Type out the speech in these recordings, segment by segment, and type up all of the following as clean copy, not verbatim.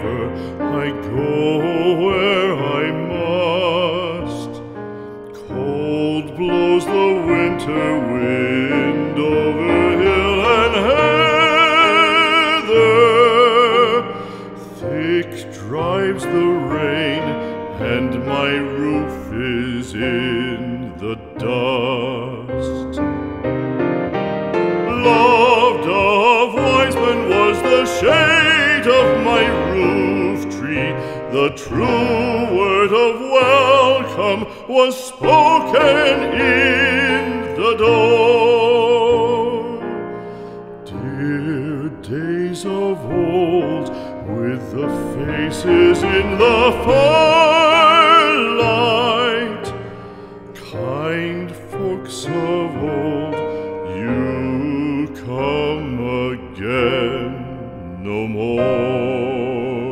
river, I go where I must. Cold blows the winter wind over hill and heather. Thick drives the rain, and my roof is in the dust. Loved of wise men was the shade of my roof tree. The true word of welcome was spoken in the door. Dear days of old, with the faces in the firelight, kind folks of old, you come again no more.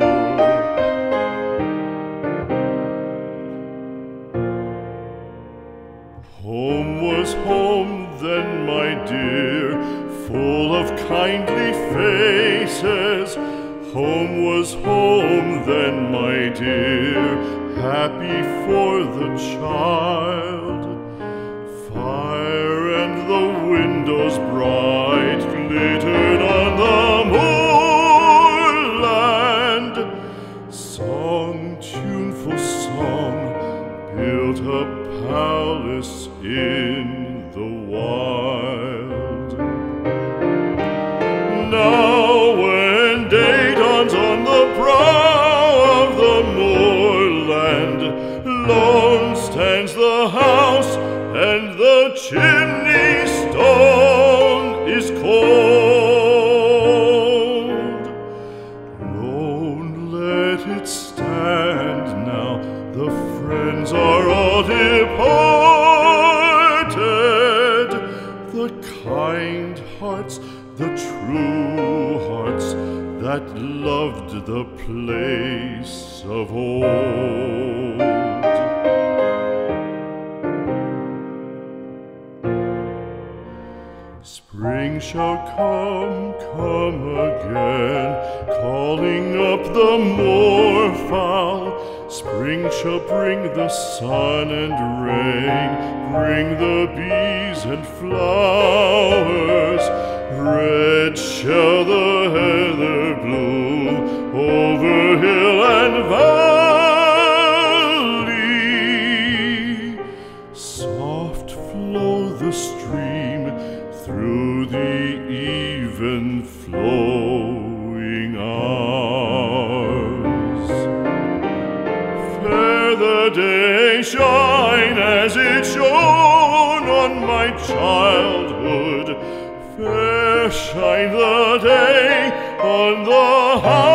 Home was home then, my dear, full of kindly faces. Home was home then, my dear, happy for the child. Fire and the windows bright glittered on the moorland. Song, tuneful song, built a palace in the wild. Now when day dawns on the brow of the moorland, lone stands the house, and the chimney stone is cold. Lone, let it stand now, the friends are all departed. The kind hearts, the true hearts, that loved the place of old. Spring shall come, come again, calling up the moorfowl. Spring shall bring the sun and rain, bring the bees and flowers. Red shall the heather bloom over hill and valley. Soft flow the stream through the even flowing hours. Fair the day shine as it shone on my childhood. Fair shine the day on the house